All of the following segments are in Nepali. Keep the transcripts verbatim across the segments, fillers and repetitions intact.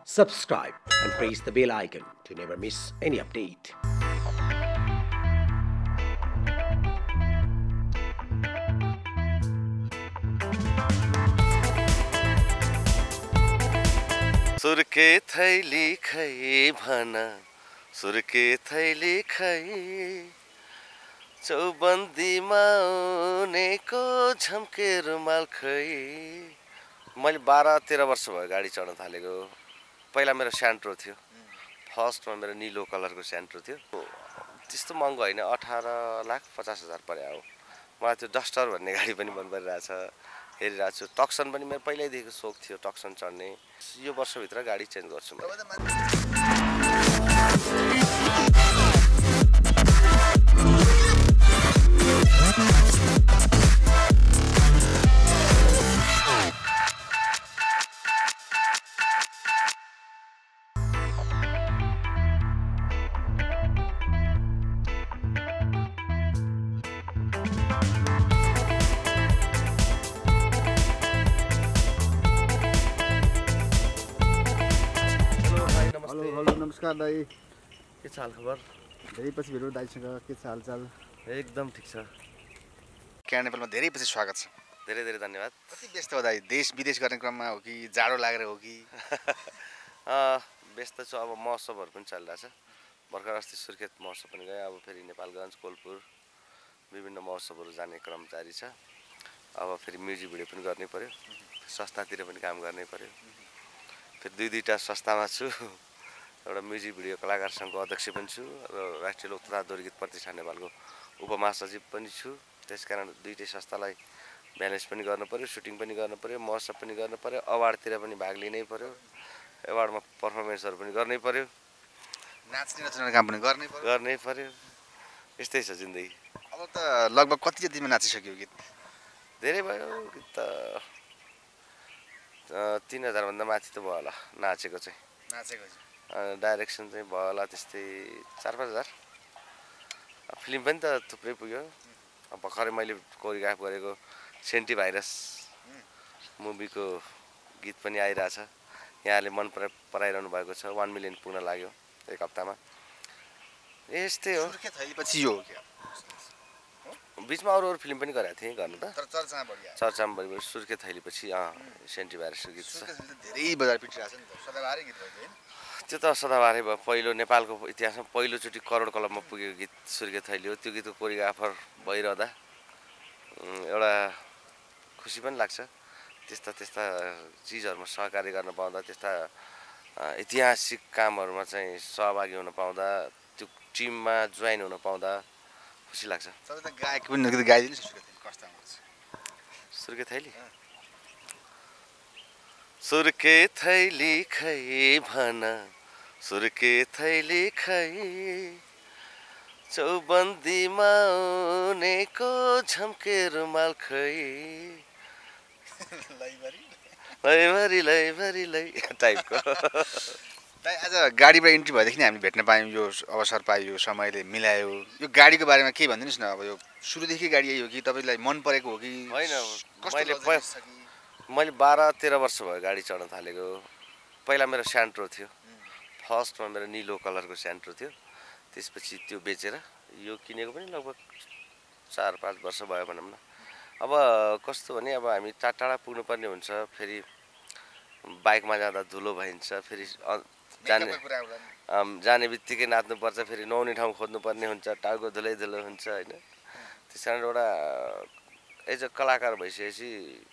subscribe and press the bell icon to never miss any update. सुर्के थैली खै भन सुर्के थैली खै चौबन्दीमा उनेको झम्के रुमाल खै। मैले बाह्र तेह्र वर्ष भयो गाडी चढ्न थालेको। पहिला मेरो स्यान्ट्रो थियो, फर्स्टमा मेरो निलो कलरको स्यान्ट्रो थियो। त्यस्तो महँगो होइन, अठार लाख पचास हजार पर्यो हो। मलाई त्यो डस्टर भन्ने गाडी पनि मन परिरहेछ, हेरिरहेको छु। टक्सन पनि मेरो पहिल्यैदेखिको सोख थियो टक्सन चढ्ने। यो वर्षभित्र गाडी चेन्ज गर्छु म। नमस्कार दाई, के छ हाल खबर? धेरै पछि भेट्नु दाइसँग। के छ हालचाल? एकदम ठिक छ। क्यानाडा नेपालमा धेरै पछि स्वागत छ। धेरै धेरै धन्यवाद। कति व्यस्त हो दाइ? देश विदेश गर्ने क्रममा हो कि जाडो लागेर हो कि? व्यस्त छु। अब महोत्सवहरू पनि चलिरहेछ। भर्खर अस्ति सुर्खेत महोत्सव पनि गयो। अब फेरि नेपालगञ्ज, कोलपुर विभिन्न महोत्सवहरू जाने क्रम जारी छ। अब फेरि म्युजिक भिडियो पनि गर्नै पर्यो, संस्थातिर पनि काम गर्नै पर्यो। फेरि दुई दुईवटा संस्थामा छु। एउटा म्युजिक भिडियो कलाकार सङ्घको अध्यक्ष पनि छु र राष्ट्रिय लोक तथा दोहोरी गीत प्रतिष्ठान नेपालको उपमहासचिव पनि छु। त्यसकारण दुईटै संस्थालाई ब्यालेन्स पनि गर्नु पर्यो, सुटिङ पनि गर्नु पर्यो, महोत्सव पनि गर्नु पर्यो, अवार्डतिर पनि भाग लिनै पर्यो, अवार्डमा पर्फर्मेन्सहरू पनि गर्नै पर्यो, नाच्ने नच्ने काम पनि गर्नै पर्यो गर्नै पर्यो यस्तै छ जिन्दगी। अब त लगभग कति जतिमा नाचिसक्यो गीत? धेरै भयो। गीत त तिन हजारभन्दा माथि त भयो होला नाचेको चाहिँ। नाचेको डाइरेक्सन चाहिँ भयो होला त्यस्तै चार पाँच हजार। फिल्म पनि त थुप्रै पुग्यो। अब भर्खरै मैले कोरियोग्राफ गरेको सेन्टी भाइरस मुभीको गीत पनि आइरहेछ। यहाँले मन परा पराइरहनु भएको छ। वान मिलियन पुग्न लाग्यो एक हप्तामा। यस्तै हो। सुर्खेत थैलीपछि यो हो क्या? बिचमा अरू अरू फिल्म पनि गरेको थिएँ गर्नु त। तर चर्चामा बढी आयो। चर्चामा बढी भयो। सुर्खेत थैलीपछि अँ सेन्टी भाइरसको गीत छ। धेरै बजार पिटिरहेछ नि त, सदाबहारै गीत हो हैन? त्यो त सदाबारै भयो। पहिलो नेपालको इतिहासमा पहिलोचोटि करोड क्लबमा पुगेको गीत सुर्खेत थैली हो। त्यो गीतको कोरियोग्राफर भइरहँदा एउटा खुसी पनि लाग्छ। त्यस्ता त्यस्ता चिजहरूमा सहकारी गर्न पाउँदा, त्यस्ता ऐतिहासिक कामहरूमा चाहिँ सहभागी हुन पाउँदा, त्यो टिममा जोइन हुन पाउँदा खुसी लाग्छ। सबै त गायक पनि गाइदिनु सुर्खेत थैली कस्तो आउँछ? सुर्खेत थैली सुर्के थैली खै भन सुर्के थैली खै चौबन्दीमा उनेको झम्के रुमाल खै। लैभरि लैभरि लै टाइपको। दाइ आज गाडीबाट इन्ट्री भएदेखि हामीले भेट्न पायौँ, यो अवसर पायो, यो समयले मिलायो। यो गाडीको बारेमा के भनिदिनुहोस् न। अब यो सुरुदेखि गाडी यही हो कि तपाईँलाई मन परेको हो कि होइन? मैले कस्तो? मैले बाह्र तेह्र वर्ष भयो गाडी चढ्न थालेको। पहिला मेरो स्यान्ट्रो थियो, फर्स्टमा मेरो निलो कलरको स्यान्ट्रो थियो। त्यसपछि त्यो बेचेर यो किनेको पनि लगभग चार पाँच वर्ष भयो भनौँ न। अब कस्तो भने अब हामी टाढा टाढा पुग्नुपर्ने हुन्छ। फेरि बाइकमा जाँदा धुलो भइन्छ, फेरि जाने जाने बित्तिकै नाच्नुपर्छ, फेरि नहुने ठाउँ खोज्नुपर्ने हुन्छ, टाउको धुलै धुलो हुन्छ होइन। त्यस कारण एउटा एज अ कलाकार भइसकेपछि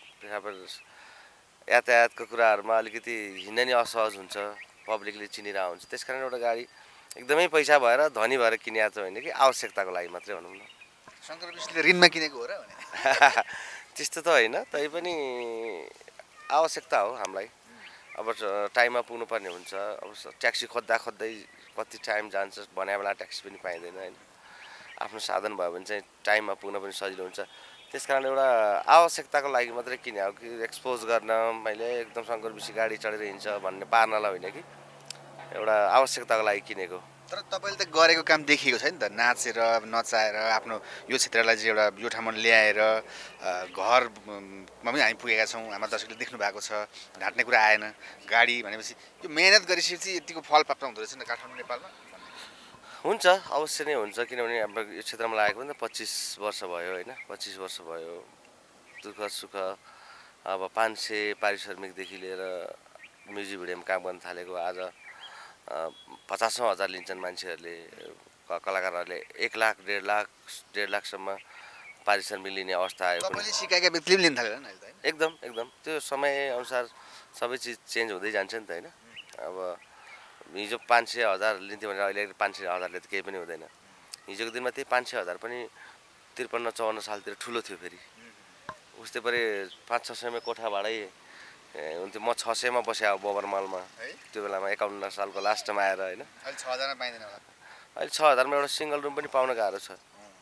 यातायातको कुराहरूमा अलिकति हिँड्न नि असहज हुन्छ, पब्लिकले चिनिरहेको हुन्छ। त्यस कारण एउटा गाडी एकदमै पैसा भएर धनी भएर किनेको त होइन कि, आवश्यकताको लागि मात्रै भनौँ न। शङ्कर बिसीले ऋणमा किनेको हो र? त्यस्तो त होइन, तैपनि आवश्यकता हो हामीलाई। अब टाइममा पुग्नुपर्ने हुन्छ। अब ट्याक्सी खोज्दा खोज्दै कति टाइम जान्छ, भने बेला ट्याक्सी पनि पाइँदैन होइन। आफ्नो साधन भयो भने चाहिँ टाइममा पुग्न पनि सजिलो हुन्छ। त्यस कारण एउटा आवश्यकताको लागि मात्रै किने हो कि एक्सपोज गर्न मैले एकदम शङ्कर बिसी गाडी चढेर हिँड्छ भन्ने पार्नलाई होइन कि, एउटा आवश्यकताको लागि किनेको। तर तपाईँले त गरेको काम देखिएको छ नि त नाचेर नचाएर आफ्नो यो क्षेत्रलाई चाहिँ एउटा यो ठाउँमा ल्याएर घरमा पनि हामी पुगेका छौँ हाम्रो दर्शकले देख्नु भएको छ ढाँट्ने कुरा आएन गाडी भनेपछि यो मेहनत गरेपछि यतिको फल प्राप्त हुँदो रहेछ नि काठमाडौँ नेपालमा हुन्छ अवश्य नै हुन्छ किनभने हाम्रो यो क्षेत्रमा लागेको पनि पच्चिस वर्ष भयो होइन पच्चिस वर्ष भयो दुःख सुख अब पाँच सय पारिश्रमिकदेखि लिएर म्युजिक भिडियोमा काम गर्न थालेको आज पचासौँ हजार लिन्छन् मान्छेहरूले कलाकारहरूले एक लाख डेढ लाख डेढ लाखसम्म पारिश्रमिक लिने अवस्था आयो तपाईँले सिकाएका व्यक्तिले पनि लिन थालेर नि अहिले त एकदम एकदम त्यो समयअनुसार सबै चिज चेन्ज हुँदै जान्छ नि त होइन अब हिजो पाँच सय हजार लिन्थ्यो भनेर अहिले पाँच सय हजारले त केही पनि हुँदैन हिजोको दिनमा त्यही पाँच सय हजार पनि त्रिपन्न चौवन्न सालतिर ठुलो थियो फेरि उस्तै परे पाँच छ सयमा कोठा भाडै हुन्थ्यो म छ सयमा बसेँ अब बोबर मलमा त्यो बेलामा एकाउन्न सालको लास्टमा आएर होइन अहिले छ हजारमा पाइँदैन होला अहिले छ हजारमा एउटा सिङ्गल रुम पनि पाउन गाह्रो छ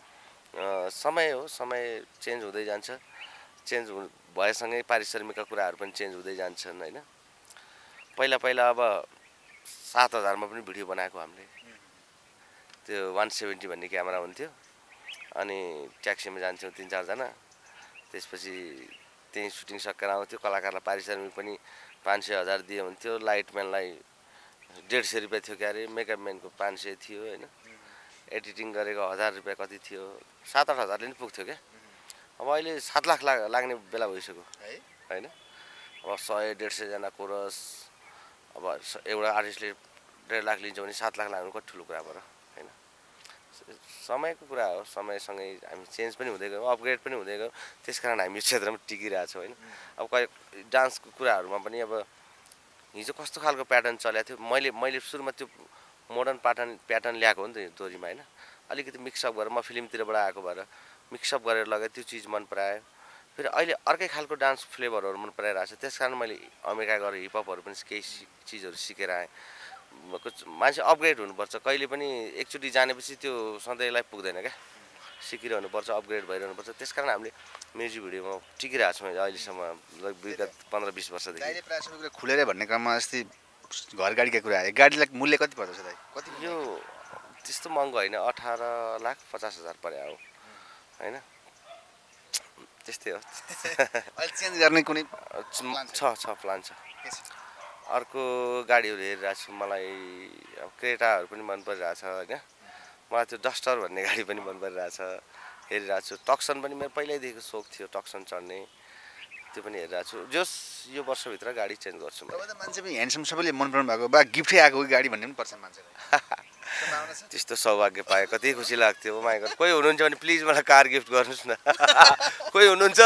समय हो समय चेन्ज हुँदै जान्छ चेन्ज भएसँगै पारिश्रमिकका कुराहरू पनि चेन्ज हुँदै जान्छन् होइन पहिला पहिला अब सात हजारमा पनि भिडियो बनाएको हामीले त्यो वान सेभेन्टी भन्ने क्यामेरा हुन्थ्यो अनि ट्याक्सीमा जान्थ्यौँ तिन चारजना त्यसपछि त्यहीँ सुटिङ सकेर आउँथ्यो कलाकारलाई पारिश्रमिक पनि पाँच सय हजार दिए हुन्थ्यो लाइटम्यानलाई डेढ सय रुपियाँ थियो क्यारे मेकअप म्यानको पाँच सय थियो होइन एडिटिङ गरेको हजार रुपियाँ कति थियो सात आठ हजारले नि पुग्थ्यो क्या अब अहिले सात लाख लाग लाग्ने बेला भइसक्यो होइन अब सय डेढ सयजना कोरस अब एउटा आर्टिस्टले डेढ लाख लिन्छ भने सात लाख लाग्नु कति ठुलो कुरा भयो होइन समयको कुरा हो समयसँगै हामी चेन्ज पनि हुँदै गयौँ अपग्रेड पनि हुँदै गयौँ त्यस कारण हामी यो क्षेत्रमा टिकिरहेछौँ होइन अब कहिले डान्सको कुराहरूमा पनि अब हिजो कस्तो खालको प्याटर्न चलेको थियो मैले मैले सुरुमा त्यो मोडर्न प्याटर्न प्याटर्न ल्याएको हो नि त दोरीमा होइन अलिकति मिक्सअप गरेर म फिल्मतिरबाट आएको भएर मिक्सअप गरेर लगाएँ त्यो चिज मन परायो फेरि अहिले अर्कै खालको डान्स फ्लेभरहरू मन पराइरहेको छ त्यस कारण मैले अमेरिका गएर हिपहपहरू पनि केही चिजहरू सिकेर आएँ मान्छे अपग्रेड हुनुपर्छ कहिले पनि एकचोटि जानेपछि त्यो सधैँलाई पुग्दैन क्या सिकिरहनुपर्छ अपग्रेड भइरहनुपर्छ त्यस कारण हामीले म्युजिक भिडियोमा टिकिरहेको छौँ अहिलेसम्म विगत पन्ध्र बिस वर्षदेखि अहिले प्रायः सबै कुरा खुलेर भन्ने क्रममा अस्ति घर गाडीका कुरा आयो गाडीलाई मूल्य कति पर्छ दाइ कति यो त्यस्तो महँगो होइन अठार लाख पचास हजार पर्यो हो होइन त्यस्तै हो अहिले चेन्ज गर्ने कुनै छ छ प्लान छ अर्को गाडीहरू हेरिरहेको छु मलाई अब क्रेटाहरू पनि मन परिरहेछ होइन मलाई त्यो डस्टर भन्ने गाडी पनि मन परिरहेछ हेरिरहेको छु टक्सन पनि मेरो पहिल्यैदेखिको सोख थियो टक्सन चढ्ने त्यो पनि हेरिरहेको छु जस यो वर्षभित्र गाडी चेन्ज गर्छु म तपाईँ त मान्छे पनि ह्यान्डसम सबैले मन पराउनु भएको बा गिफ्टै आएको गाडी भन्ने पनि पर्छ मान्छेलाई त्यस्तो सौभाग्य पाए कति खुसी लाग्थ्यो ओ माइ गॉड कोही हुनुहुन्छ भने प्लिज मलाई कार गिफ्ट गर्नुहोस् न कोही हुनुहुन्छ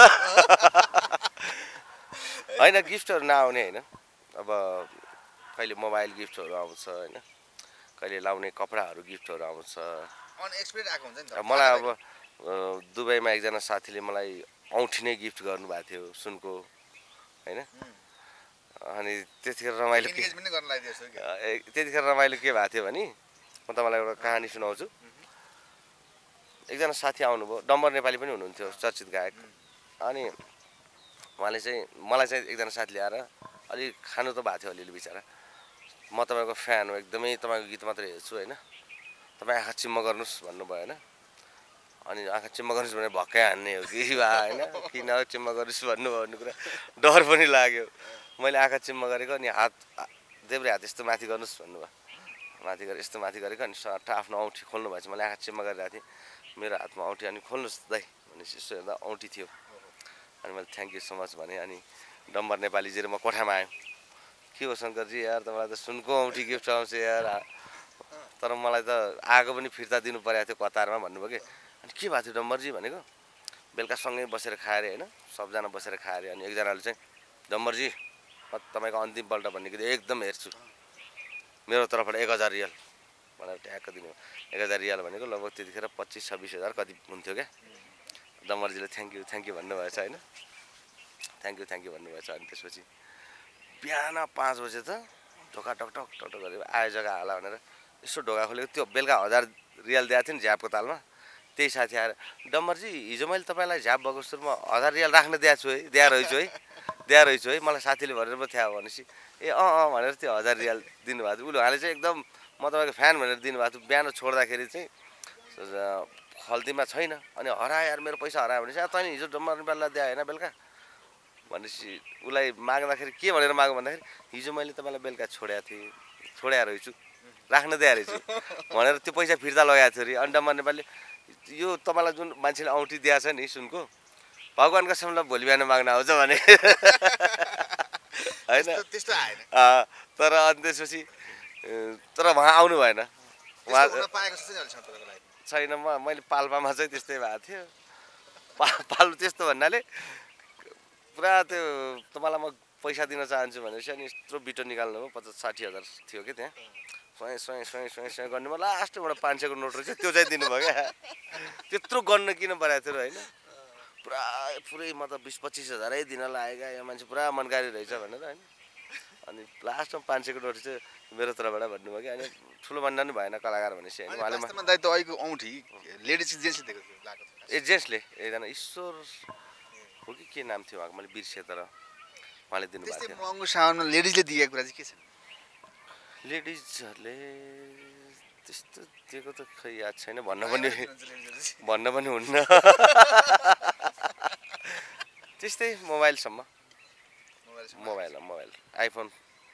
होइन गिफ्टहरू नआउने होइन अब कहिले मोबाइल गिफ्टहरू आउँछ होइन कहिले लाउने कपडाहरू गिफ्टहरू आउँछ अनएक्सपेक्टेड आएको हुन्छ नि त मलाई अब दुबईमा एकजना साथीले मलाई औँठी नै गिफ्ट गर्नुभएको थियो सुनको होइन अनि त्यतिखेर रमाइलो के त्यतिखेर रमाइलो के भएको थियो भने म तपाईँलाई एउटा कहानी सुनाउँछु एकजना साथी आउनुभयो डम्बर नेपाली पनि हुनुहुन्थ्यो चर्चित गायक अनि उहाँले चाहिँ मलाई चाहिँ एकजना साथीले आएर अलि खानु त भएको थियो अलिअलि बिचरा म तपाईँको फ्यान हो एकदमै तपाईँको गीत मात्रै हेर्छु होइन तपाईँ आँखा चिम्म गर्नुहोस् भन्नुभयो होइन अनि आँखा चिम्म गर्नुहोस् भने भक्कै हान्ने हो कि बा होइन किन चिम्म गर्नुहोस् भन्नुभयो भन्ने कुरा डर पनि लाग्यो मैले आँखा चिम्म गरेको अनि हात देब्रे हात यस्तो माथि गर्नुहोस् भन्नुभयो माथि गरेर यस्तो माथि गरेको अनि सट्ट आफ्नो औँठी खोल्नु भएछ मैले आँखा चिम्म गरिरहेको थिएँ मेरो हातमा औँठी अनि खोल्नुहोस् दाइ भनेपछि यसो हेर्दा औँठी थियो अनि मैले थ्याङ्क यू सो मच भने अनि डम्बर नेपालीजी र म कोठामा आयो के हो शङ्करजी यार तपाईँलाई त सुनको औँठी गिफ्ट आउँछ यार तर मलाई त आगो पनि फिर्ता दिनु परेको थियो कतारमा भन्नुभयो कि अनि के भएको थियो डम्बरजी भनेको बेलुका सँगै बसेर खाएर होइन सबजना बसेर खाएर अनि एकजनाले चाहिँ डम्बरजी म तपाईँको अन्तिमपल्ट भनेको एकदम हेर्छु मेरो तर्फबाट एक हजार रियल भनेर ट्याक्क दिनु एक हजार रियल भनेको लगभग त्यतिखेर पच्चिस छब्बिस हजार कति हुन्थ्यो क्या डम्बरजीले थ्याङ्क यू थ्याङ्क यू भन्नुभएछ होइन थ्याङ्क यू थ्याङ्क यू भन्नुभएछ अनि त्यसपछि बिहान पाँच बजे त ढोका टक टक टक टक गरेर आयो जग्गा हाला भनेर यसो ढोका खोलेको त्यो बेलुका हजार रियल दिएको थियो नि झ्यापको तालमा त्यही साथी आएर डम्बरजी हिजो मैले तपाईँलाई झ्याप भएको सुरुमा हजार रियल राख्न दिएको छु है दिएर रहेछु है दिएर रहेछु है मलाई साथीले भनेर पो थियो भनेपछि ए अँ अँ भनेर त्यो हजार रियल दिनुभएको थियो उसले उहाँले चाहिँ एकदम म तपाईँको फ्यान भनेर दिनुभएको थियो बिहान छोड्दाखेरि चाहिँ खल्तीमा छैन अनि हरायो यार मेरो पैसा हरायो भनेपछि तैँले हिजो डम्बर नेपाललाई दिए होइन बेलुका भनेपछि उसलाई माग्दाखेरि के भनेर माग्यो भन्दाखेरि हिजो मैले तपाईँलाई बेलुका छोडेको थिएँ छोड्या रहेछु राख्न दिए रहेछु भनेर त्यो पैसा फिर्ता लगाएको थियो अरे अनि डम्बर नेपालले यो तपाईँलाई जुन मान्छेले औँठी दिएको छ नि सुनको भगवान्को सामलाई भोलि बिहान माग्न आउँछ भने होइन त्यस्तो आएन तर अनि त्यसपछि तर उहाँ आउनु भएन उहाँ छैन म मैले पाल्पामा चाहिँ त्यस्तै भएको थियो पा पाल्नु त्यस्तो भन्नाले पुरा त्यो तपाईँलाई म पैसा दिन चाहन्छु भनेपछि अनि यत्रो बिटो निकाल्नु हो पचास साठी हजार थियो कि त्यहाँ स्वयं स्वयं स्वयं स्वयं स्वयं गर्नु म लास्टबाट पाँच सयको नोट रहेछ त्यो चाहिँ दिनुभयो क्या त्यत्रो गर्न किन परेको थियो होइन पुरा पुरै म त बिस पच्चिस हजारै दिन लागेको यो मान्छे पुरा मनकारी रहेछ भनेर होइन अनि लास्टमा पाँच सयको नोट चाहिँ मेरो तर्फबाट भन्नुभयो कि अनि ठुलो भन्दा पनि भएन कलाकार भनेपछि होइन उहाँले त अहिलेको औँठी लेडिज जेन्ट्सले दिएको थियो लागेको थियो ए जेन्ट्सले एकजना ईश्वर हो कि के नाम थियो उहाँको मैले बिर्सेँ तर उहाँले दिनुभएको थियो महँगो सामानमा लेडिजले दिएको कुरा चाहिँ के छ लेडिजहरूले त्यस्तो दिएको त खै याद छैन भन्न पनि भन्न पनि हुन्न त्यस्तै मोबाइलसम्म मोबाइल मोबाइल आइफोन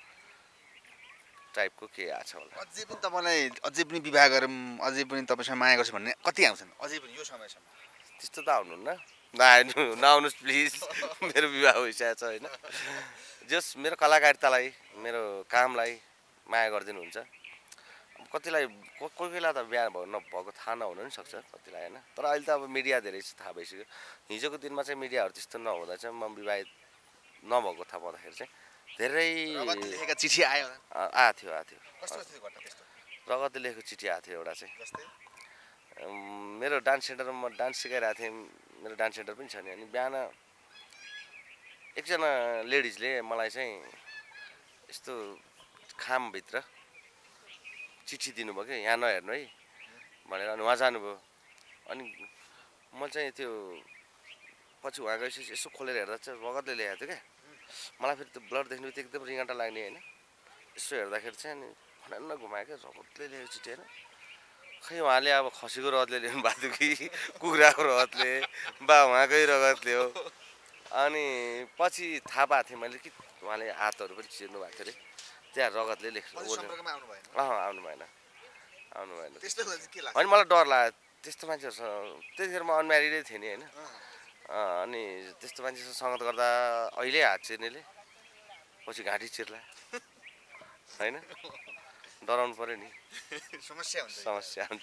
टाइपको के आएको छ होला अझै पनि तपाईँलाई अझै पनि विवाह गरौँ अझै पनि तपाईँसँग माया गर्छु भन्ने कति आउँछन् अझै पनि यो समयसम्म त्यस्तो त आउनुहुन्न नआउनु नआउनुहोस् प्लिज मेरो विवाह भइसकेको छ होइन जस मेरो कलाकारितालाई मेरो कामलाई माया गरिदिनुहुन्छ कतिलाई कोही बेला त बिहा भयो नभएको थाहा नहुन पनि सक्छ कतिलाई होइन तर अहिले त अब मिडिया धेरै थाहा भइसक्यो हिजोको दिनमा चाहिँ मिडियाहरू त्यस्तो नहुँदा चाहिँ म विवाहित नभएको थाहा पाउँदाखेरि चाहिँ धेरै लेखेका चिठी आयो आएको थियो आएको थियो रगतले लेखेको चिठी आएको थियो एउटा चाहिँ मेरो डान्स सेन्टरमा म डान्स सिकाइरहेको थिएँ मेरो डान्स सेन्टर पनि छ नि अनि बिहान एकजना लेडिजले मलाई चाहिँ यस्तो खामभित्र चिठी दिनुभयो कि यहाँ नहेर्नु है भनेर अनि उहाँ जानुभयो अनि म चाहिँ त्यो पछि उहाँ गएपछि यसो खोलेर हेर्दा चाहिँ रगतले ल्याएको थियो क्या मलाई फेरि त्यो ब्लड देख्नु बित्तिकै एकदम रिङ्गटा लाग्ने होइन यसो हेर्दाखेरि चाहिँ अनि फनान्न घुमायो क्या रगतले ल्याएको चिठी होइन खै उहाँले अब खसीको रगतले ल्याउनु भएको थियो कि कुखुराको रगतले बा उहाँकै रगतले हो अनि पछि थाहा पाएको थिएँ मैले कि उहाँले हातहरू पनि चिर्नु भएको थियो अरे त्यहाँ रगतले लेख्नु अँ आउनु भएन आउनु भएन होइन मलाई डर लाग्यो त्यस्तो मान्छेहरूसँग त्यतिखेर म अनम्यारिडै थिएँ नि होइन अनि त्यस्तो मान्छेसँग सङ्गत गर्दा अहिले हात चिर्नेले पछि घाँटी चिर्ला होइन डराउनु पऱ्यो नि समस्या हुन्छ समस्या हुन्छ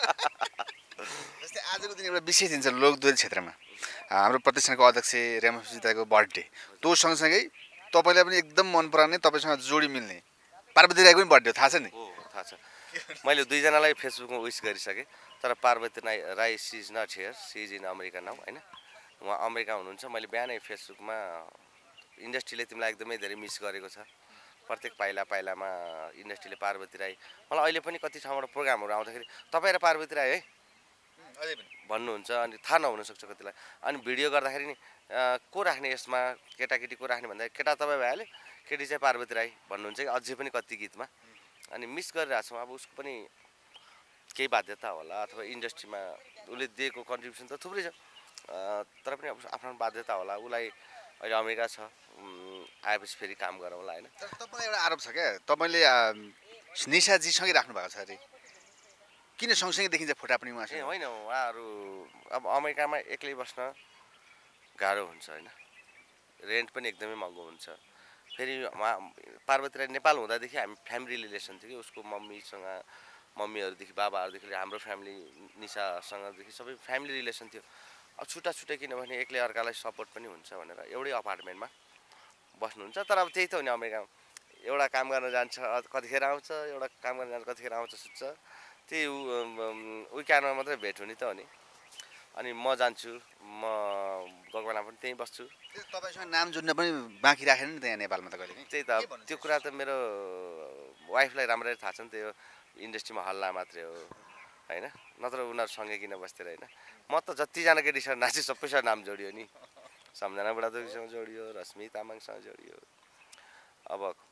जस्तै आजको दिन एउटा विशेष दिन छ लोकदोरी क्षेत्रमा हाम्रो प्रतिष्ठानको अध्यक्ष रेमसिताको बर्थडे त्यो सँगसँगै तपाईँलाई पनि एकदम मन पराउने तपाईँसँग जोडी मिल्ने पार्वती राईको पनि बर्थडे हो थाहा छ नि हो थाहा छ मैले दुईजनालाई फेसबुकमा विस गरिसकेँ तर Parvati Rai Rai she is not here she is in America now होइन उहाँ अमेरिका हुनुहुन्छ मैले बिहानै फेसबुकमा इन्डस्ट्रीले तिमीलाई एकदमै धेरै मिस गरेको छ प्रत्येक पाइला पाइलामा इन्डस्ट्रीले पार्वती राई मलाई अहिले पनि कति ठाउँबाट प्रोग्रामहरू आउँदाखेरि तपाईँ र पार्वती राई है भन्नुहुन्छ अनि थाहा नहुनसक्छ कतिलाई अनि भिडियो गर्दाखेरि नि को राख्ने यसमा केटाकेटी को राख्ने भन्दा केटा तपाईँ भइहाल्यो केटी चाहिँ पार्वती राई भन्नुहुन्छ कि अझै पनि कति गीतमा अनि मिस गरिरहेको छौँ अब उसको पनि केही बाध्यता होला अथवा इन्डस्ट्रीमा उसले दिएको कन्ट्रिब्युसन त थुप्रै छ तर पनि अब आफ्नो बाध्यता होला उसलाई अहिले अमेरिका छ आएपछि फेरि काम गरौँला होइन तपाईँलाई एउटा आरोप छ क्या तपाईँले निशाजीसँगै राख्नु भएको छ अरे किन सँगसँगै देखिन्छ फोटा पनि उहाँ ए होइन उहाँहरू अब अमेरिकामा एक्लै बस्न गाह्रो हुन्छ होइन रेन्ट पनि एकदमै महँगो हुन्छ फेरि उहाँ पार्वती राई नेपाल हुँदादेखि हामी फ्यामिली रिलेसन थियो कि उसको मम्मीसँग मम्मीहरूदेखि बाबाहरूदेखि हाम्रो फ्यामिली निशासँगदेखि सबै फ्यामिली रिलेसन थियो अब छुट्टा छुट्टै किनभने एक्लै अर्कालाई सपोर्ट पनि हुन्छ भनेर एउटै अपार्टमेन्टमा बस्नुहुन्छ तर अब त्यही त हो नि अमेरिकामा एउटा काम गर्न जान्छ कतिखेर आउँछ एउटा काम गर्न जान्छ कतिखेर आउँछ सुत्छ त्यही विकेन्डमा मात्रै भेट हुने त हो नि अनि म जान्छु म गएको बेलामा पनि त्यहीँ बस्छु तपाईँसँग नाम जोड्न पनि बाँकी राखेन नि त यहाँ नेपालमा त कहिले त्यही त त्यो कुरा त मेरो वाइफलाई राम्ररी थाहा छ नि त्यो इन्डस्ट्रीमा हल्ला मात्रै हो होइन नत्र उनीहरूसँगै किन बस्थेँ होइन म त जतिजना केटीसँग नाचेँ सबैसँग नाम जोडियो नि सम्झना बुढाथोकीसँग जोडियो रश्मि तामाङसँग जोडियो अब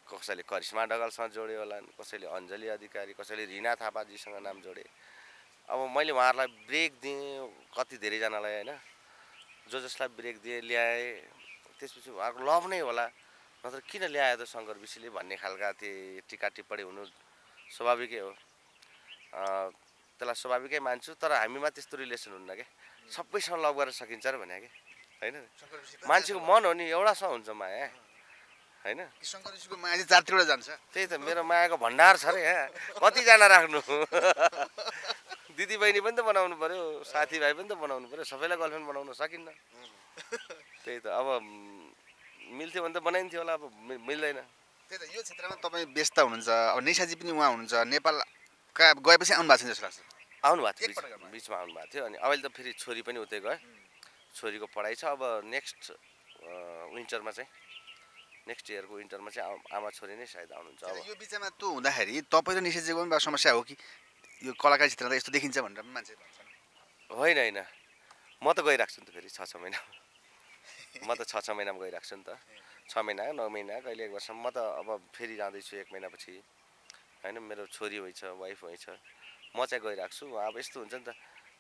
कसैले करिश्मा ढकालसँग जोड्यो होला, कसैले अञ्जली अधिकारी, कसैले रिना थापाजीसँग नाम जोडे। अब मैले उहाँहरूलाई ब्रेक दिएँ कति धेरैजनालाई होइन, जो जसलाई ब्रेक दिएँ ल्याएँ, त्यसपछि उहाँको लभ नै होला, नत्र किन ल्यायो त शङ्कर बिसीले भन्ने खालका त्यो टिका टिप्पणी हुनु स्वाभाविकै हो। त्यसलाई स्वाभाविकै मान्छु, तर हामीमा त्यस्तो रिलेसन हुन्न क्या, सबैसँग लभ गर्न सकिन्छ र भने क्या होइन। मान्छेको मन हो नि, एउटासँग हुन्छ माया होइन। शङ्कर बिसीको माया चाहिँ चारतिरबाट जान्छ। त्यही त, मेरो मायाको भण्डार छ रे यहाँ, कतिजना राख्नु। दिदी बहिनी पनि त बनाउनु पर्यो, साथीभाइ पनि त बनाउनु पर्यो, सबैलाई गर्लफ्रेन्ड बनाउन सकिन्न। त्यही त, अब मिल्थ्यो भने त बनाइन्थ्यो होला, अब मिल्दैन। त्यही त, यो क्षेत्रमा तपाईँ व्यस्त हुनुहुन्छ, अब निशाजी पनि उहाँ हुनुहुन्छ, नेपाल कहाँ गएपछि आउनु भएको छ जस्तो लाग्छ। आउनु भएको थियो, बिचमा आउनु भएको थियो। अनि अहिले त फेरि छोरी पनि उतै गयो, छोरीको पढाइ छ। अब नेक्स्ट विन्टरमा चाहिँ, नेक्स्ट इयरको विन्टरमा चाहिँ आमा छोरी नै सायद आउनुहुन्छ। अब यो बिचमा त्यो हुँदाखेरि तपाईँ र निशाजीको पनि समस्या हो कि यो कलाकारी क्षेत्रमा यस्तो देखिन्छ भनेर पनि मान्छे भन्छन्? होइन होइन, म त गइरहेको छु नि त, फेरि छ छ महिना म त छ छ महिनामा गइरहेको छु नि त, छ महिना नौ महिना कहिले एक वर्षमा। म त अब फेरि जाँदैछु एक महिनापछि होइन, मेरो छोरी होइ छ, वाइफ होइ छ, म चाहिँ गइरहेको छु। अब यस्तो हुन्छ नि त,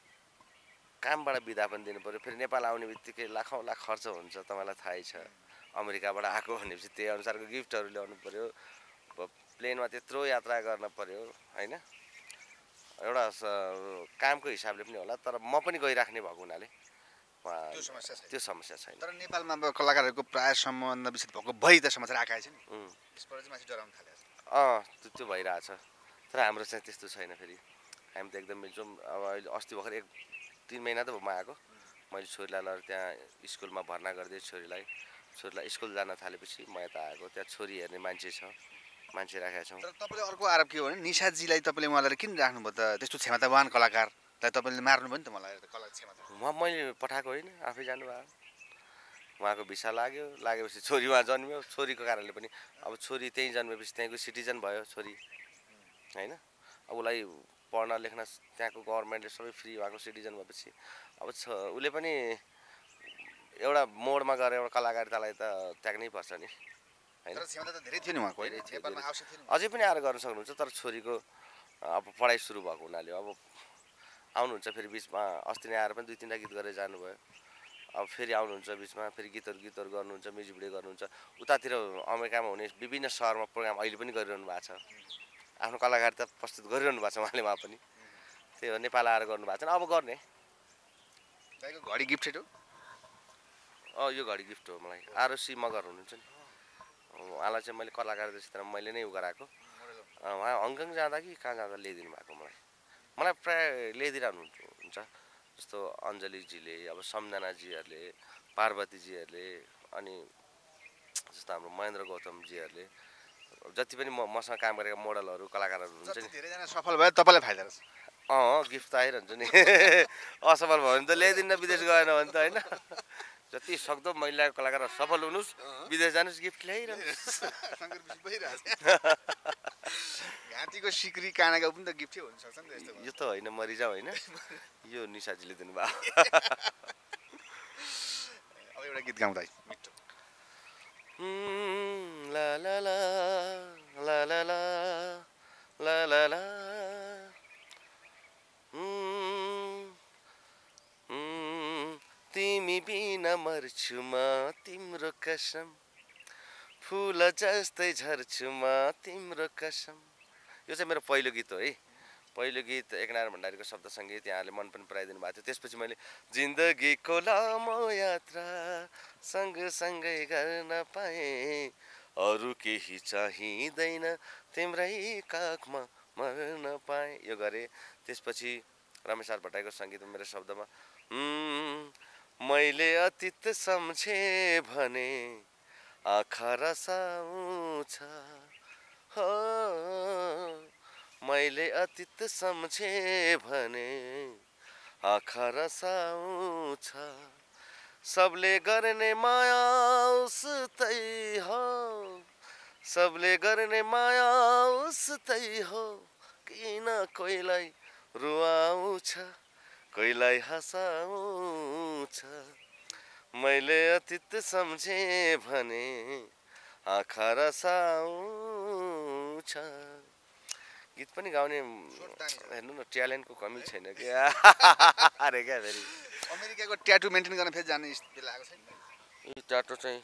कामबाट बिदा पनि दिनु पऱ्यो, फेरि नेपाल आउने बित्तिकै लाखौँ लाख खर्च हुन्छ, तपाईँलाई थाहै छ। अमेरिकाबाट आएको भनेपछि त्यही अनुसारको गिफ्टहरू ल्याउनु पऱ्यो, प्लेनमा त्यत्रो यात्रा गर्न पऱ्यो होइन। एउटा कामको हिसाबले पनि होला, तर म पनि गइराख्ने भएको हुनाले त्यो समस्या छैन। तर नेपालमा अब कलाकारहरूको प्रायः सम्बन्ध विच्छेद भएको भइ त समाचार आएकै छ नि, त्यसबाट चाहिँ मान्छे डराउन थालेको छ। अँ त्यो त्यो भइरहेछ, तर हाम्रो चाहिँ त्यस्तो छैन। फेरि हामी त एकदम मिल्छौँ। अब अहिले अस्ति भर्खर एक तिन महिना त भयो म आएको, मैले छोरीलाई लगेर त्यहाँ स्कुलमा भर्ना गरिदिएँ छोरीलाई। छोरीलाई स्कुल जान थालेपछि म यता आएको, त्यहाँ छोरी हेर्ने मान्छे छ, मान्छे राखेका छौँ। तर तपाईँले अर्को आरोप के हो भने निशाजीलाई तपाईँले उहाँलाई किन राख्नुभयो त? त्यस्तो क्षमतावान कलाकारलाई तपाईँले मार्नु भयो नि त। मलाई कला क्षमता उहाँ मैले पठाएको होइन, आफै जानुभयो। उहाँको भिसा लाग्यो, लागेपछि छोरी उहाँ जन्मियो, छोरीको कारणले पनि अब छोरी त्यहीँ जन्मेपछि त्यहीँको सिटिजन भयो छोरी होइन। अब उसलाई पढ्न लेख्न त्यहाँको गभर्मेन्टले सबै फ्री, उहाँको सिटिजन भएपछि अब छ उसले पनि एउटा मोडमा गएर एउटा कलाकारितालाई त त्याग्नै पर्छ नि होइन। क्षमता त धेरै थियो नि उहाँको, नेपालमा आवश्यक थियो नि। अझै पनि आएर गर्न सक्नुहुन्छ, तर छोरीको अब पढाइ सुरु भएको हुनाले अब आउनुहुन्छ। फेरि बिचमा अस्ति नै आएर पनि दुई तिनवटा गीत गरेर जानुभयो, अब फेरि आउनुहुन्छ बिचमा, फेरि गीतहरू गीतहरू गर्नुहुन्छ, म्युजिक भिडियो गर्नुहुन्छ। उतातिर अमेरिकामा हुने विभिन्न सहरमा प्रोग्राम अहिले पनि गरिरहनु भएको छ, आफ्नो कलाकारिता प्रस्तुत गरिरहनु भएको छ उहाँले। उहाँ पनि त्यही हो, नेपाल आएर गर्नुभएको छैन, अब गर्ने। घडी गिफ्टेड हो? अँ यो घडी गिफ्ट हो मलाई, आरसी मगर हुनुहुन्छ नि, उहाँलाई चाहिँ मैले कलाकारिता क्षेत्रमा मैले नै उ गराएको। उहाँ हङकङ जाँदा कि कहाँ जाँदा ल्याइदिनु भएको मलाई, मलाई प्रायः ल्याइदिरहनु हुन्छ। जस्तो अञ्जलीजीले, अब सम्झनाजीहरूले, पार्वतीजीहरूले, अनि जस्तो हाम्रो महेन्द्र गौतमजीहरूले, जति पनि म मसँग काम गरेका मोडलहरू कलाकारहरू हुनुहुन्छ नि, धेरैजना सफल भयो, तपाईँलाई फाइदा रहेछ। अँ गिफ्ट त आइरहन्छ नि। असफल भयो भने त ल्याइदिन्न, विदेश गएन भने त होइन। जति सक्दो महिला कलाकार सफल हुनुहोस्, विदेश जानुहोस्, गिफ्ट ल्याइरहनुहोस्। घाँटीको सिक्री कानाको पनि त गिफ्टै हुनसक्छ नि त। यो त होइन, मरिजाऊ होइन, यो निशाजीले दिनुभयो। अब एउटा गीत गाउँदा मिठो। ला ला ला ला ला ला ला ला ला तिमी बिना मर्छु म तिम्रो कसम, फुल जस्तै झर्छु म तिम्रो कसम। यो चाहिँ मेरो पहिलो गीत हो है, पहिलो गीत एकनारायण भण्डारीको शब्द सङ्गीत, यहाँले मन पनि पराइदिनु भएको थियो। त्यसपछि मैले जिन्दगीको लामो यात्रा सँगसँगै गर्न पाएँ, अरू केही चाहिँदैन, तिम्रै काखमा मर्न पाएँ, यो गरेँ। त्यसपछि रमेश आर भट्टराईको सङ्गीतमा मेरो शब्दमा मैले अतीत सम्झे भने आँखा रसाउँछ, हो मैले अतीत सम्झे भने आँखा रसाउँछ, सबले गर्ने माया उस्तै हो, सबले गर्ने माया उस्तै हो, किन कोहीलाई रुवाउँछ, कोहीलाई हँसाउँछ, मैले अतीत सम्झे भने खरसाउँछ गीत पनि गाउने हेर्नु न ट्यालेन्टको कमी छैन क्या अरे क्या फेरि अमेरिकाको ट्याटु मेन्टेन गर्न फेरि जाने बेला आएको छैन यो ट्याटु चाहिँ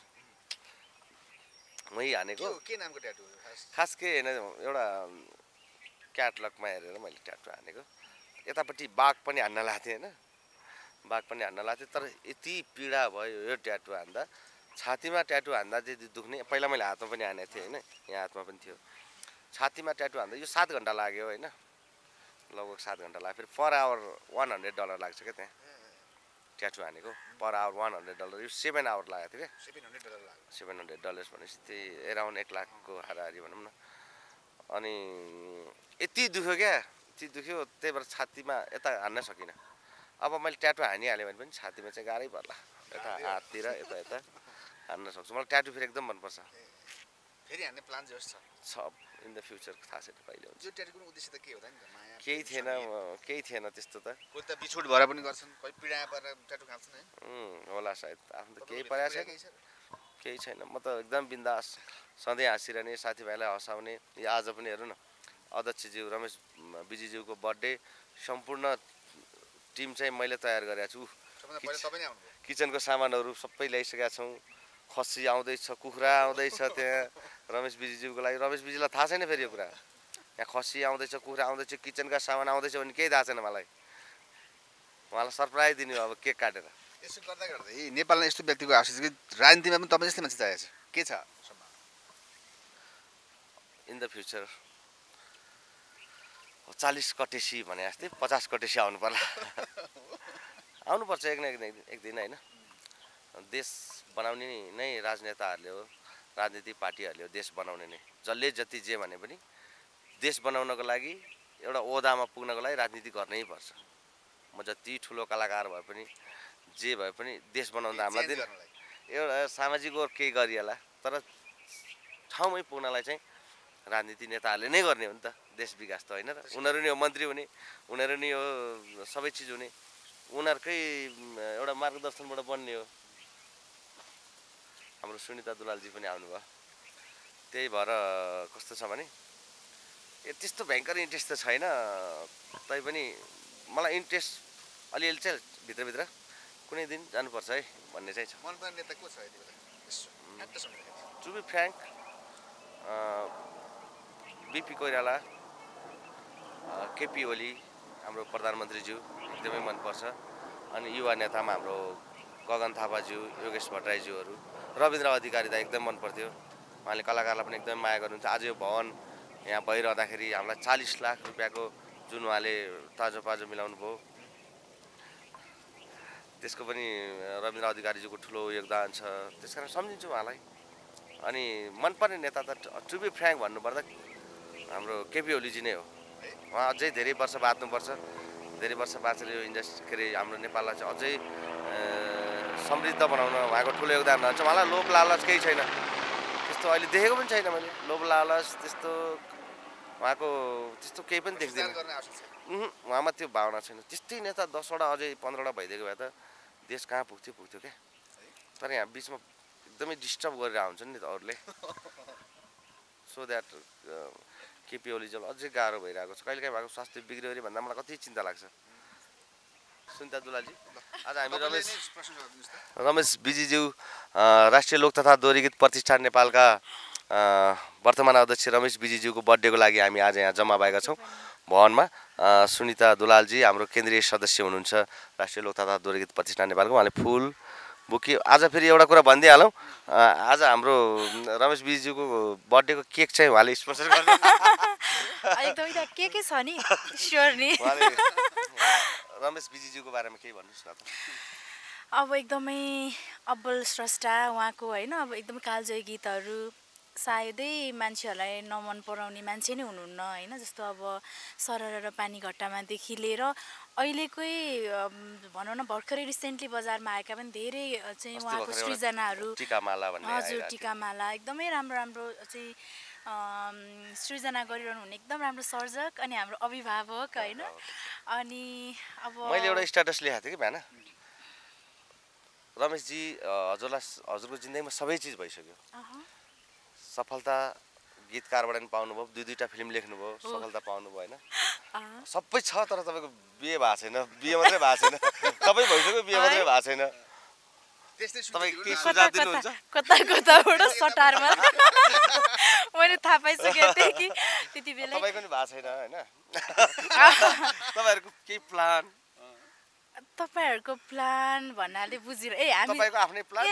मै हानेको के नामको ट्याटु हो खास के होइन एउटा क्याटलगमा हेरेर मैले ट्याटु हानेको यतापट्टि बाघ पनि हान्न लाएको थिएँ होइन बाघ पनि हान्न लाएको थिएँ तर यति पीडा भयो यो ट्याटु हान्दा छातीमा ट्याटु हान्दा चाहिँ दुख्ने पहिला मैले हातमा पनि हानेको थिएँ होइन यहाँ हातमा पनि थियो छातीमा ट्याटु हान्दा यो सात घन्टा लाग्यो होइन लगभग सात घन्टा लाग्यो फेरि per hour one hundred dollar लाग्छ क्या त्यहाँ ट्याटु हानेको per hour one hundred dollar यो सेभेन आवर लागेको थियो क्या सेभेन हन्ड्रेड डलर लाग्यो सेभेन हन्ड्रेड डलर्स भनेपछि त्यही एराउन्ड एक लाखको हाराहारी भनौँ न अनि यति दुख्यो क्या यति दुख्यो त्यही भएर छातीमा यता हान्न सकिनँ अब मैले ट्याटु हानिहालेँ भने पनि छातीमा चाहिँ गाह्रै पर्ला यता हाततिर यता यता हान्न सक्छु मलाई ट्याटु फेरि एकदम मनपर्छ फेरि हान्ने प्लान जस्तो छ इन द फ्युचर थाहा छैन कहिले हुन्छ यो ट्याटुको उद्देश्य त के हो त नि माया केही थिएन केही थिएन त्यस्तो त कोही त बिछोड भएर पनि गर्छन् कोही पीडा परेर ट्याटु खान्छन् हैन होला सायद आफ्नो त केही परेको छैन केही छैन म त एकदम बिन्दास सधैँ हाँसिरहने साथीभाइलाई हँसाउने यो आज पनि हेर्नु न अध्यक्षज्यू रमेश बिजीज्यूको बर्थडे सम्पूर्ण टिम चाहिँ मैले तयार गरेको छु किचनको सामानहरू सबै ल्याइसकेका छौँ खसी आउँदैछ कुखुरा आउँदैछ त्यहाँ रमेश बिजीज्यूको लागि रमेश बिजीलाई थाहा छैन फेरि यो कुरा यहाँ खसी आउँदैछ कुखुरा आउँदैछ किचनका सामान आउँदैछ भने केही थाहा छैन मलाई उहाँलाई सरप्राइज दिनु अब केक काटेर यसो गर्दा गर्दै नेपालमा यस्तो व्यक्तिको आवश्यक छ कि राजनीतिमा पनि तपाईँ जस्तै मान्छे चाहिएको छ के छ इन द फ्युचर चालिस कटेसी भने जस्तै पचास कटेसी आउनु पर्ला आउनुपर्छ एक न एक दिन एक दिन होइन देश बनाउने नै राजनेताहरूले हो राजनीतिक पार्टीहरूले हो देश बनाउने नै जसले जति जे भने पनि देश बनाउनको लागि एउटा ओहदामा पुग्नको लागि राजनीति गर्नै पर्छ म जति ठुलो कलाकार भए पनि जे भए पनि देश बनाउँदा हामीलाई दिन एउटा सामाजिक ओर केही गरिएला तर ठाउँमै पुग्नलाई चाहिँ राजनीति नेताहरूले नै गर्ने हो नि त देश विकास त होइन र उनीहरू नै हो मन्त्री हुने उनीहरू नै हो सबै चिज हुने उनीहरूकै एउटा मार्गदर्शनबाट बन्ने हो हाम्रो सुनिता दुलालजी पनि आउनुभयो त्यही भएर कस्तो छ भने ए त्यस्तो भयङ्कर इन्ट्रेस्ट त छैन तैपनि मलाई इन्ट्रेस्ट अलिअलि चाहिँ भित्रभित्र कुनै दिन जानुपर्छ है भन्ने चाहिँ छ मनपर्ने नेता को छ यति बेला to be frank BP Koirala KP Oli हाम्रो प्रधानमन्त्रीज्यू एकदमै मनपर्छ अनि युवा नेतामा हाम्रो गगन थापाज्यू योगेश भट्टराईज्यूहरू रविन्द्र अधिकारी त एकदम मन पर्थ्यो उहाँले कलाकारलाई पनि एकदम माया गर्नुहुन्छ आज यो भवन यहाँ भइरहँदाखेरि हामीलाई चालिस लाख रुपियाँको जुन उहाँले ताजो पाजो मिलाउनु भयो त्यसको पनि रविन्द्र अधिकारीज्यूको ठुलो योगदान छ त्यस कारण सम्झिन्छु उहाँलाई अनि मनपर्ने नेता त टु बी फ्र्याङ्क भन्नुपर्दा हाम्रो केपी ओलीजी नै हो उहाँ अझै धेरै वर्ष बाँच्नुपर्छ धेरै वर्ष बाँचेर यो इन्डस्ट्री के अरे हाम्रो नेपाललाई चाहिँ अझै समृद्ध बनाउन उहाँको ठुलो योगदान रहन्छ उहाँलाई लोभ लालच केही छैन त्यस्तो अहिले देखेको पनि छैन मैले लोभ लालच त्यस्तो उहाँको त्यस्तो केही पनि देख्दिनँ उहाँमा त्यो भावना छैन त्यस्तै नेता दसवटा अझै पन्ध्रवटा भइदिएको भए त देश कहाँ पुग्थ्यो पुग्थ्यो क्या तर यहाँ बिचमा एकदमै डिस्टर्ब गरेर हुन्छन् नि त अरूले सो द्याट केपी ओलीजीलाई अझै गाह्रो भइरहेको छ कहिलेकाहीँ भएको स्वास्थ्य बिग्रियो अरे भन्दा मलाई कति चिन्ता लाग्छ सुनिता दुलालजी आज हामी रमेश रमेश बिजीज्यू राष्ट्रिय लोक तथा दोहोरीगीत प्रतिष्ठान नेपालका वर्तमान अध्यक्ष रमेश बिजीज्यूको बर्थडेको लागि हामी आज यहाँ जम्मा भएका छौँ भवनमा सुनिता दुलालजी हाम्रो केन्द्रीय सदस्य हुनुहुन्छ राष्ट्रिय लोक तथा दोहोरीगीत प्रतिष्ठान नेपालको उहाँले फुल बुके आज फेरि एउटा कुरा भनिदिइहालौँ आज हाम्रो रमेश बिजीज्यूको बर्थडेको केक चाहिँ उहाँले स्पोन्सर गर्नु एकदमै त केकै छ नि स्योर नि रमेश बिजीज्यूको बारेमा केही भन्नुहोस् न त अब एकदमै अब्बल स्रष्टा उहाँको होइन अब एकदमै कालजयी गीतहरू सायदै मान्छेहरूलाई नमन पराउने मान्छे नै हुनुहुन्न होइन जस्तो अब सरर र पानी घट्टामादेखि लिएर अहिलेकै भनौँ न भर्खरै रिसेन्टली बजारमा आएका पनि धेरै चाहिँ उहाँको सृजनाहरू टिकामाला भन्ने हजुर टिकामाला एकदमै राम्रो राम्रो चाहिँ सृजना गरिरहनु हुने एकदम राम्रो सर्जक अनि हाम्रो अभिभावक होइन अनि अब मैले एउटा स्ट्याटस लेखेको थिएँ कि बिहान रमेशजी हजुरलाई हजुरको जिन्दगीमा सबै चिज भइसक्यो सफलता गीतकारबाट पनि पाउनुभयो दुई दुईवटा फिल्म लेख्नुभयो सफलता पाउनुभयो होइन सबै छ तर तपाईँको बिहे भएको छैन बिहे मात्रै भएको छैन सबै भइसक्यो बिहे मात्रै भएको छैन तपाईँ के सुझाव दिनुहुन्छ कता कताबाट सटारमा मैले थाहा पाइसकेको थिएँ कि त्यति बेला तपाईँको नि भएको छैन होइन तपाईँहरूको केही प्लान तपाईँहरूको प्लान भन्नाले बुझिर ए हामी तपाईँको आफ्नै प्लान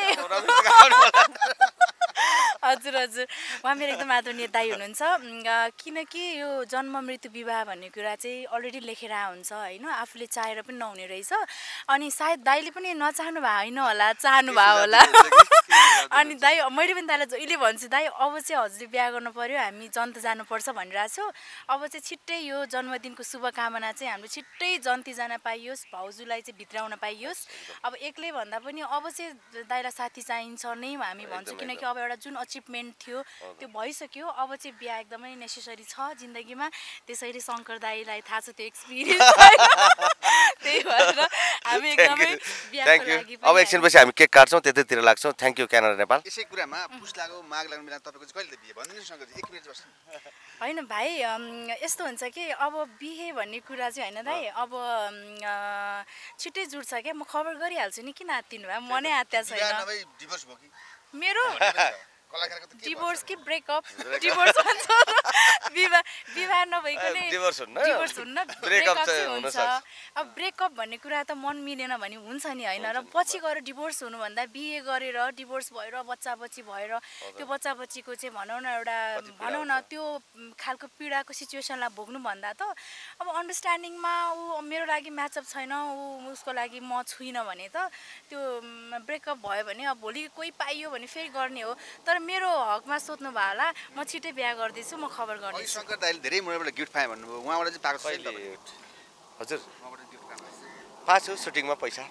हजुर हजुर उहाँ मेरो एकदम आदरणीय दाइ हुनुहुन्छ किनकि यो जन्म मृत्यु विवाह भन्ने कुरा चाहिँ अलरेडी लेखेर हुन्छ होइन आफूले चाहेर पनि नहुने रहेछ अनि सायद दाइले पनि नचाहनु भएको होइन होला चाहनु भयो होला अनि दाइ मैले पनि दाइलाई जहिले भन्छु दाइ अब चाहिँ हजुरले बिहा गर्नु पर्यो हामी जन्त जानुपर्छ भनिरहेको छु अब चाहिँ छिट्टै यो जन्मदिनको शुभकामना चाहिँ हाम्रो छिट्टै जन्ती जान पाइयोस् भाउजूलाई चाहिँ भित्राउन पाइयोस् अब एक्लै भन्दा पनि अब चाहिँ दाइलाई साथी चाहिन्छ नै हामी भन्छौँ किनकि अब एउटा जुन अचिभमेन्ट थियो त्यो भइसक्यो अब चाहिँ बिहा एकदमै नेसेसरी छ जिन्दगीमा त्यसैले शङ्कर दाइलाई थाहा छ त्यो एक्सपिरियन्स त्यही भएर हामी एकदमै बिहाको लागि अब एकछिनपछि हामी केक काट्छौँ त्यतैतिर लाग्छौँ थ्याङ्क यू क्यानाडा नेपाल यसै कुरामा पुस लाग्यो माग लाग्ने बेला तपाईँको चाहिँ कहिले बिहे भनिदिनुहोस् न एक मिनट बस्नु होइन भाइ यस्तो हुन्छ कि अब बिहे भन्ने कुरा चाहिँ होइन दाइ अब छिट्टै जुट्छ क्या म खबर गरिहाल्छु नि किन आत्तिनु भयो म नै आत्या छैन मेरो डिभोर्स कि ब्रेकअप डिभोर्स भन्छ विवाह विवाह नभइकन डिभोर्स हुन्न डिभोर्स हुन्न ब्रेकअप चाहिँ हुन्छ अब ब्रेकअप भन्ने कुरा त मन मिलेन भने हुन्छ नि होइन र पछि गएर डिभोर्स हुनुभन्दा बिहे गरेर डिभोर्स भएर बच्चा बच्ची भएर त्यो बच्चा बच्चीको चाहिँ भनौँ न एउटा भनौँ न त्यो खालको पीडाको सिचुएसनलाई भोग्नुभन्दा त अब अन्डरस्ट्यान्डिङमा ऊ मेरो लागि म्याचअप छैन ऊ उसको लागि म छुइनँ भने त त्यो ब्रेकअप भयो भने अब भोलि कोही पाइयो भने फेरि गर्ने हो तर मेरो हकमा सोध्नु भयो होला म छिट्टै बिहा गर्दैछु म खबर गर्दैछु शङ्कर दाइले धेरै मुनाबाट गिफ्ट पाएँ भन्नुभयो उहाँबाट चाहिँ पाएको छैन हजुर पाएको छु सुटिङमा पैसा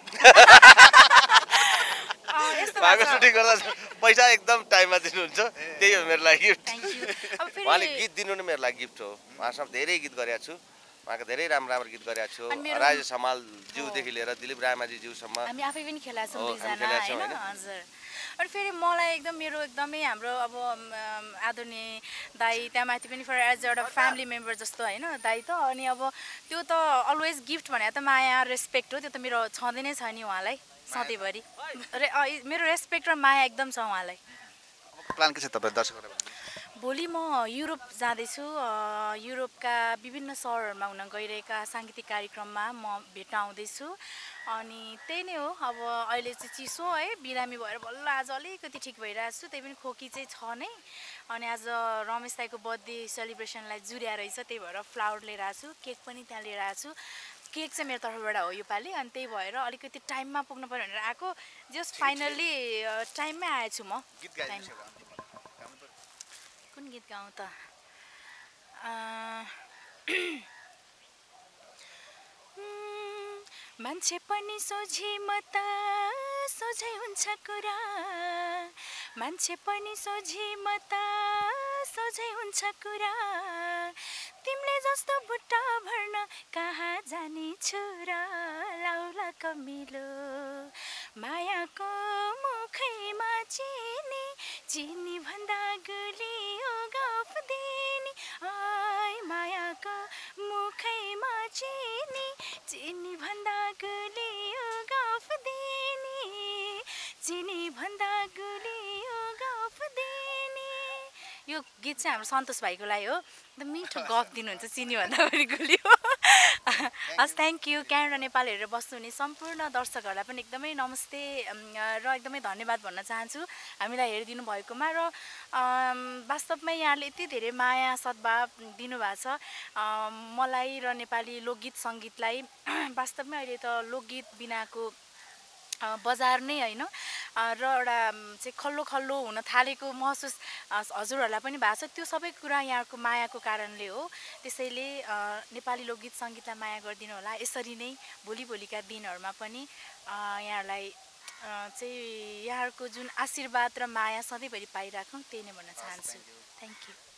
पाएको सुटिङ गर्दा पैसा एकदम टाइममा दिनुहुन्छ त्यही हो मेरो लागि गिफ्ट उहाँले गीत दिनु नै मेरो लागि गिफ्ट हो उहाँसँग धेरै गीत गरेको छु उहाँको धेरै राम्रो राम्रो गीत गरेको छु राजेश हमाल ज्यूदेखि लिएर दिलीप रायमाझी ज्यूसम्म हामी आफै पनि खेलाएको छौँ दुईजना होइन हजुर अनि फेरि मलाई एकदम मेरो एकदमै हाम्रो अब आदरणीय दाइ त्यहाँ माथि पनि फेरि एज एउटा फ्यामिली मेम्बर जस्तो होइन दाइ त अनि अब त्यो त अलवेज गिफ्ट भने त माया रेस्पेक्ट हो त्यो त मेरो छँदै नै छ नि उहाँलाई सधैँभरि मेरो रेस्पेक्ट र माया एकदम छ उहाँलाई प्लान के छ तपाईँ दर्शकहरूलाई भोलि म युरोप जाँदैछु युरोपका विभिन्न सहरहरूमा हुन गइरहेका साङ्गीतिक कार्यक्रममा म भेट्न आउँदैछु अनि त्यही नै हो अब अहिले चाहिँ चिसो है बिरामी भएर बल्ल आज अलिकति ठिक भइरहेको छु त्यही पनि खोकी चाहिँ छ नै अनि आज रमेश दाइको बर्थडे सेलिब्रेसनलाई जुर्या रहेछ त्यही भएर फ्लावर लिएर आएको छु केक पनि त्यहाँ लिएर आएको छु केक चाहिँ मेरो तर्फबाट हो योपालि अनि त्यही भएर अलिकति टाइममा पुग्नु पर्यो भनेर आएको जस्ट फाइनल्ली टाइममै आएछु म कुन गीत गाउँ त मान्छे पनि सोझी म त सोझै हुन्छ कुरा मान्छे पनि सोझी म त सोझै हुन्छ कुरा तिमीले जस्तो बुट्टा भर्न कहाँ जाने छु र लाउला कमिलो मायाको मुखैमा चिनी चिनी भन्दा गुलियो गफ दिने आइ मायाको मुखैमा चिनी चिनी भन्दा गुलियो गफ दिने चिनी भन्दा गुलियो गफ दिने यो गीत चाहिँ हाम्रो सन्तोष भाइको लागि हो एकदम मिठो गफ दिनुहुन्छ चिनी भन्दा पनि गुलियो हस् थ्याङ्क यू क्यानाडा नेपाल हेरेर बस्नुहुने सम्पूर्ण दर्शकहरूलाई पनि एकदमै नमस्ते र एकदमै धन्यवाद भन्न चाहन्छु हामीलाई हेरिदिनु भएकोमा र वास्तवमै यहाँले यति धेरै माया सद्भाव दिनुभएको छ मलाई र नेपाली लोकगीत सङ्गीतलाई वास्तवमै अहिले त लोकगीत बिनाको बजार नै होइन र एउटा चाहिँ खल्लो खल्लो हुन थालेको महसुस हजुरहरूलाई पनि भएको छ त्यो सबै कुरा यहाँको मायाको कारणले हो त्यसैले नेपाली लोकगीत सङ्गीतलाई माया गरिदिनु होला यसरी नै भोलि भोलिका दिनहरूमा पनि यहाँहरूलाई चाहिँ यहाँहरूको जुन आशीर्वाद र माया सधैँभरि पाइराखौँ त्यही नै भन्न चाहन्छु थ्याङ्क यू